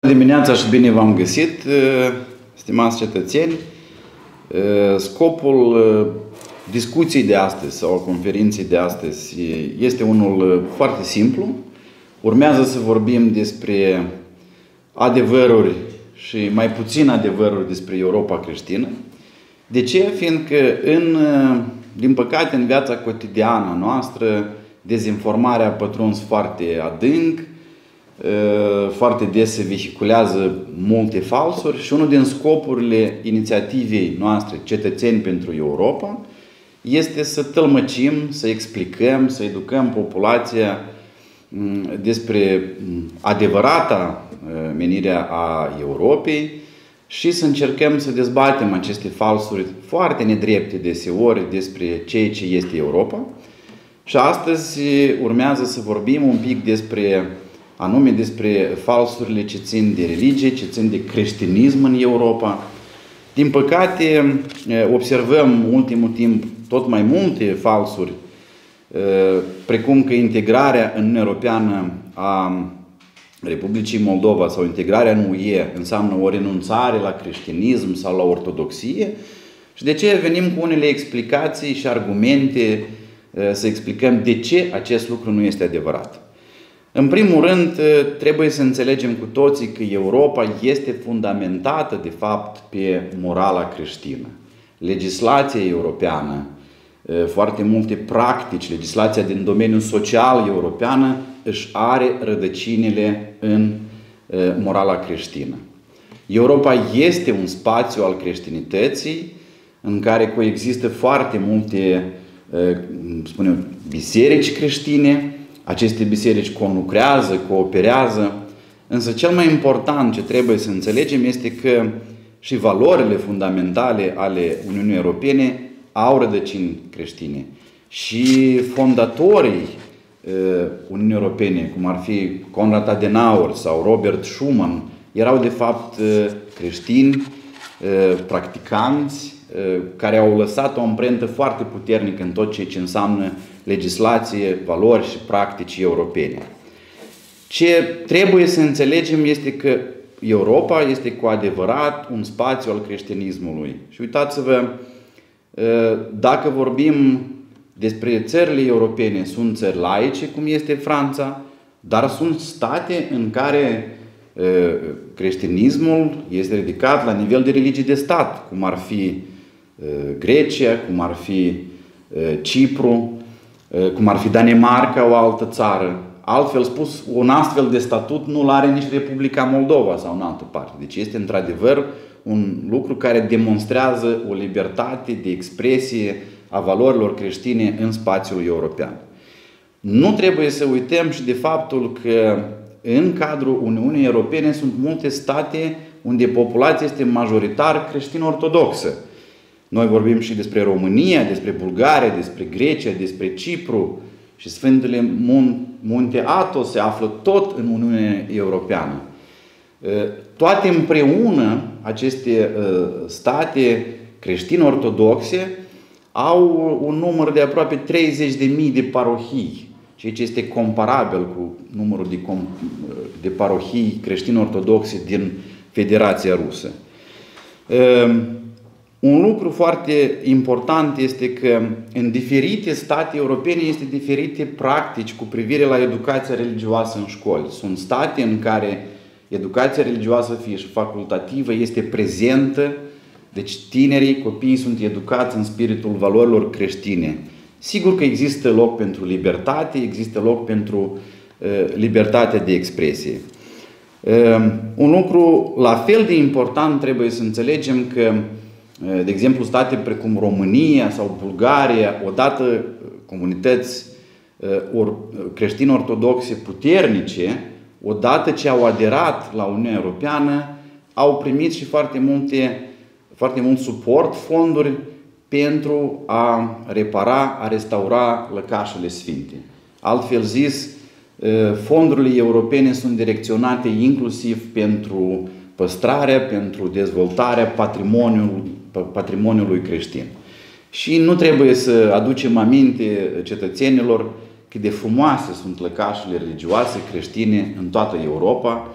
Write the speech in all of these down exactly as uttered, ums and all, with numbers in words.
Dimineața și bine v-am găsit, stimați cetățeni. Scopul discuției de astăzi sau a conferinței de astăzi este unul foarte simplu. Urmează să vorbim despre adevăruri și mai puțin adevăruri despre Europa creștină. De ce? Fiindcă, în, din păcate, în viața cotidiană noastră, dezinformarea a pătruns foarte adânc, foarte des se vehiculează multe falsuri și unul din scopurile inițiativei noastre Cetățeni pentru Europa este să tălmăcim, să explicăm, să educăm populația despre adevărata menire a Europei și să încercăm să dezbatem aceste falsuri foarte nedrepte deseori despre ceea ce este Europa. Și astăzi urmează să vorbim un pic despre anume despre falsurile ce țin de religie, ce țin de creștinism în Europa. Din păcate, observăm în ultimul timp tot mai multe falsuri, precum că integrarea în Uniunea Europeană a Republicii Moldova sau integrarea în U E înseamnă o renunțare la creștinism sau la ortodoxie. Și de ce venim cu unele explicații și argumente să explicăm de ce acest lucru nu este adevărat. În primul rând, trebuie să înțelegem cu toții că Europa este fundamentată, de fapt, pe morala creștină. Legislația europeană, foarte multe practici, legislația din domeniul social european își are rădăcinile în morala creștină. Europa este un spațiu al creștinității în care coexistă foarte multe, spunem, biserici creștine. Aceste biserici conlucrează, cooperează, însă cel mai important ce trebuie să înțelegem este că și valorile fundamentale ale Uniunii Europene au rădăcini creștine. Și fondatorii Uniunii Europene, cum ar fi Konrad Adenauer sau Robert Schuman, erau de fapt creștini, practicanți, care au lăsat o amprentă foarte puternică în tot ceea ce înseamnă legislație, valori și practici europene. Ce trebuie să înțelegem este că Europa este cu adevărat un spațiu al creștinismului. Și uitați-vă, dacă vorbim despre țările europene, sunt țări laice, cum este Franța, dar sunt state în care creștinismul este ridicat la nivel de religie de stat, cum ar fi Grecia, cum ar fi Cipru, cum ar fi Danemarca, o altă țară. Altfel spus, un astfel de statut nu-l are nici Republica Moldova sau în altă parte. Deci este într-adevăr un lucru care demonstrează o libertate de expresie a valorilor creștine în spațiul european. Nu trebuie să uităm și de faptul că în cadrul Uniunii Europene sunt multe state unde populația este majoritar creștin-ortodoxă. Noi vorbim și despre România, despre Bulgaria, despre Grecia, despre Cipru și Sfântele Munte Athos se află tot în Uniunea Europeană. Toate împreună aceste state creștin-ortodoxe au un număr de aproape treizeci de mii de parohii, ceea ce este comparabil cu numărul de, de parohii creștin-ortodoxe din Federația Rusă. Un lucru foarte important este că în diferite state europene este diferite practici cu privire la educația religioasă în școli. Sunt state în care educația religioasă, fie și facultativă, este prezentă, deci tinerii, copiii sunt educați în spiritul valorilor creștine. Sigur că există loc pentru libertate, există loc pentru uh, libertatea de expresie. Uh, un lucru la fel de important trebuie să înțelegem că de exemplu, state precum România sau Bulgaria, odată comunități creștin-ortodoxe puternice, odată ce au aderat la Uniunea Europeană, au primit și foarte multe, foarte mult suport, fonduri pentru a repara, a restaura lăcașele sfinte. Altfel zis, fondurile europene sunt direcționate inclusiv pentru păstrarea, pentru dezvoltarea patrimoniului, patrimoniului creștin. Și nu trebuie să aducem aminte cetățenilor cât de frumoase sunt lăcașele religioase creștine în toată Europa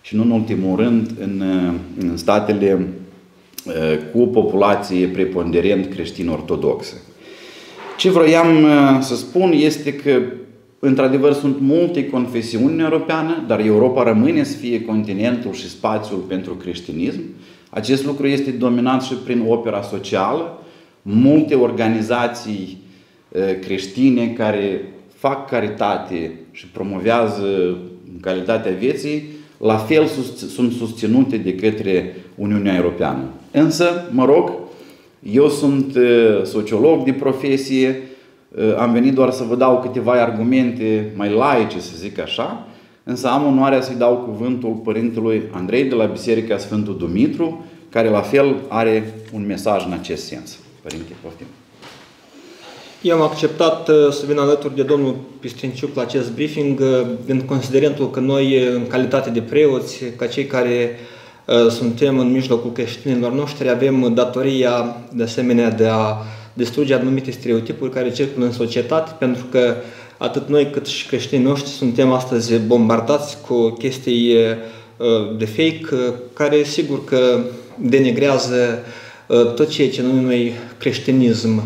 și nu în ultimul rând în, în statele cu o populație preponderent creștin-ortodoxă. Ce vroiam să spun este că, într-adevăr, sunt multe confesiuni în Europeană, dar Europa rămâne să fie continentul și spațiul pentru creștinism. Acest lucru este dominat și prin opera socială. Multe organizații creștine care fac caritate și promovează calitatea vieții, la fel sunt susținute de către Uniunea Europeană. Însă, mă rog, eu sunt sociolog de profesie, am venit doar să vă dau câteva argumente mai laice, să zic așa, însă am onoarea să-i dau cuvântul Părintelui Andrei de la Biserica Sfântul Dumitru, care la fel are un mesaj în acest sens. Părinte, poftim. Eu am acceptat să vin alături de domnul Pistrinciuc la acest briefing, din considerentul că noi, în calitate de preoți, ca cei care suntem în mijlocul creștinilor noștri, avem datoria, de asemenea, de a distruge anumite stereotipuri care circulă în societate, pentru că atât noi cât și creștinii noștri suntem astăzi bombardați cu chestii de fake, care sigur că denigrează tot ceea ce numim noi creștinism.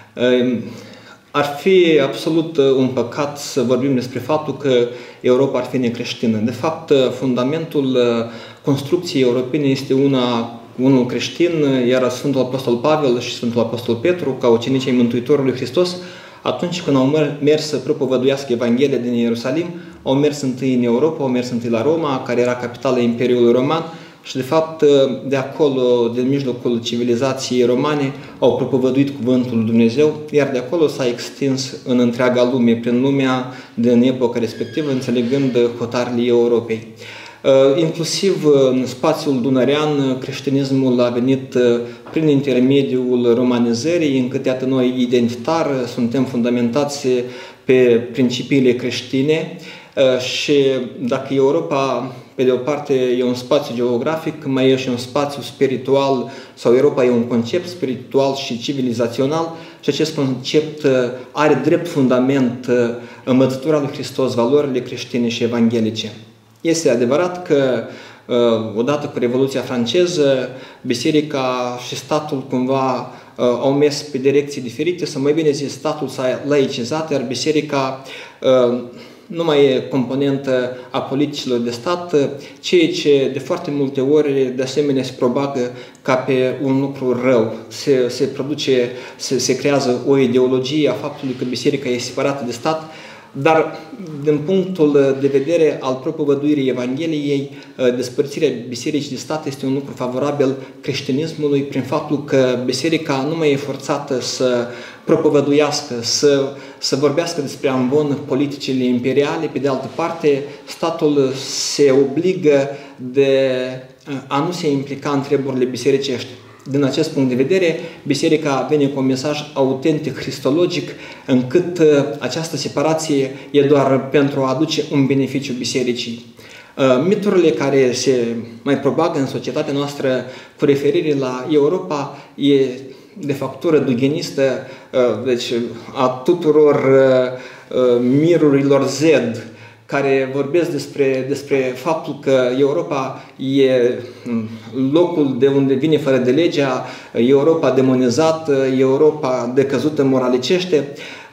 Ar fi absolut un păcat să vorbim despre faptul că Europa ar fi necreștină. De fapt, fundamentul construcției europene este una, unul creștin, iar Sfântul Apostol Pavel și Sfântul Apostol Petru, ca ucenicii Mântuitorului Hristos, atunci când au mers să propovăduiască Evanghelia din Ierusalim, au mers întâi în Europa, au mers întâi la Roma, care era capitala Imperiului Roman, și de fapt de acolo, din mijlocul civilizației romane, au propovăduit cuvântul lui Dumnezeu, iar de acolo s-a extins în întreaga lume, prin lumea din epoca respectivă, înțelegând hotarele Europei. Inclusiv în spațiul dunărean, creștinismul a venit prin intermediul romanizării, încât iată noi identitar suntem fundamentați pe principiile creștine și dacă Europa, pe de o parte, e un spațiu geografic, mai e și un spațiu spiritual, sau Europa e un concept spiritual și civilizațional, și acest concept are drept fundament învățătura lui Hristos, valorile creștine și evanghelice. Este adevărat că odată cu Revoluția franceză, biserica și statul cumva au mers pe direcții diferite, sau mai bine zis, statul s-a laicizat, iar biserica nu mai e componentă a politicilor de stat, ceea ce de foarte multe ori de asemenea se propagă ca pe un lucru rău. Se, se produce, se, se creează o ideologie a faptului că biserica e separată de stat, dar din punctul de vedere al propovăduirii Evangheliei, despărțirea bisericii de stat este un lucru favorabil creștinismului prin faptul că biserica nu mai e forțată să propovăduiască, să, să vorbească despre ambon politicile imperiale. Pe de altă parte, statul se obligă de a nu se implica în treburile bisericești. Din acest punct de vedere, biserica vine cu un mesaj autentic, cristologic, încât această separație e doar pentru a aduce un beneficiu bisericii. Miturile care se mai propagă în societatea noastră cu referire la Europa e de factură dugenistă, deci a tuturor mirurilor Z, care vorbesc despre, despre faptul că Europa e locul de unde vine fără de legea, Europa demonizată, Europa decăzută moralicește.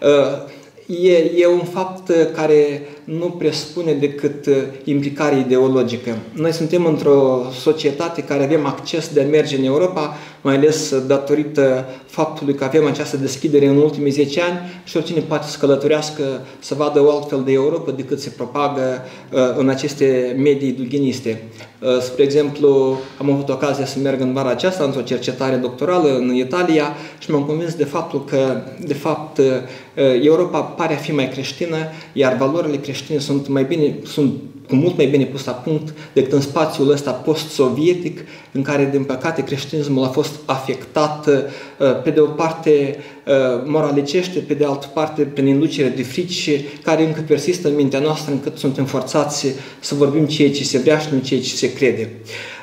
E, e un fapt care nu presupune decât implicare ideologică. Noi suntem într-o societate care avem acces de a merge în Europa, mai ales datorită faptului că avem această deschidere în ultimii zece ani și oricine poate să călătorească, să vadă o altfel de Europa decât se propagă în aceste medii dughiniste. Spre exemplu, am avut ocazia să merg în vara aceasta într-o cercetare doctorală în Italia și m-am convins de faptul că, de fapt, Europa pare a fi mai creștină, iar valorile creștine sunt mai bine, sunt cu mult mai bine pus la punct decât în spațiul ăsta post-sovietic, în care, din păcate, creștinismul a fost afectat, pe de o parte, moralicește, pe de altă parte, prin inducere de frici, care încă persistă în mintea noastră, încât suntem forțați să vorbim ceea ce se vrea și nu ceea ce se crede.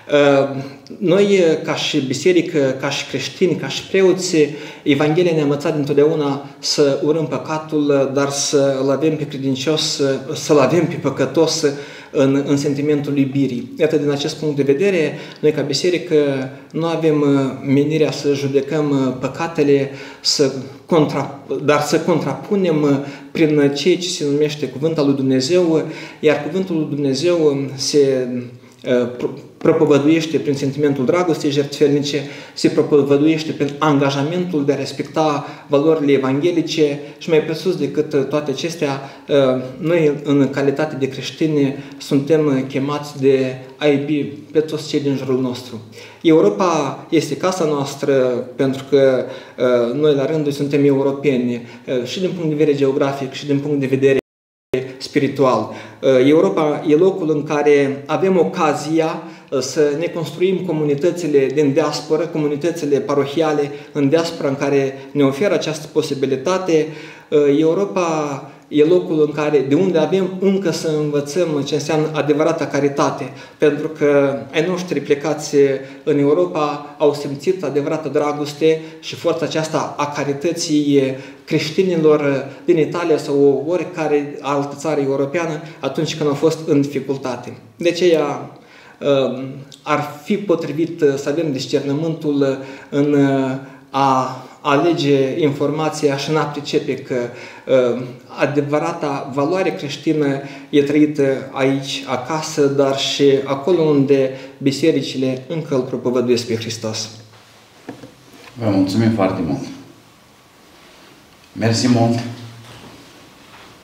Noi, ca și biserică, ca și creștini, ca și preoți, Evanghelia ne-a învățat dintotdeauna să urâm păcatul, dar să-l avem pe credincios, să-l avem pe păcătos în, în sentimentul iubirii. Iată, din acest punct de vedere, noi ca biserică nu avem menirea să judecăm păcatele, să contra, dar să contrapunem prin ceea ce se numește Cuvântul lui Dumnezeu, iar Cuvântul lui Dumnezeu se propovăduiește prin sentimentul dragostei jertfelnice, se propovăduiește prin angajamentul de a respecta valorile evanghelice și mai presus decât toate acestea, noi în calitate de creștini suntem chemați de a iubi pe toți cei din jurul nostru. Europa este casa noastră pentru că noi la rândul suntem europeni și din punct de vedere geografic și din punct de vedere spiritual. Europa e locul în care avem ocazia să ne construim comunitățile din diasporă, comunitățile parohiale în diaspora în care ne oferă această posibilitate. Europa e locul în care, de unde avem încă să învățăm ce înseamnă adevărata caritate, pentru că ai noștri plecați în Europa au simțit adevărată dragoste și forța aceasta a carității creștinilor din Italia sau oricare altă țară europeană atunci când au fost în dificultate. De aceea ar fi potrivit să avem discernământul în a alege informația și în a pricepe că uh, adevărata valoare creștină e trăită aici, acasă, dar și acolo unde bisericile încă îl propovăduiesc pe Hristos. Vă mulțumim foarte mult! Mersi mult!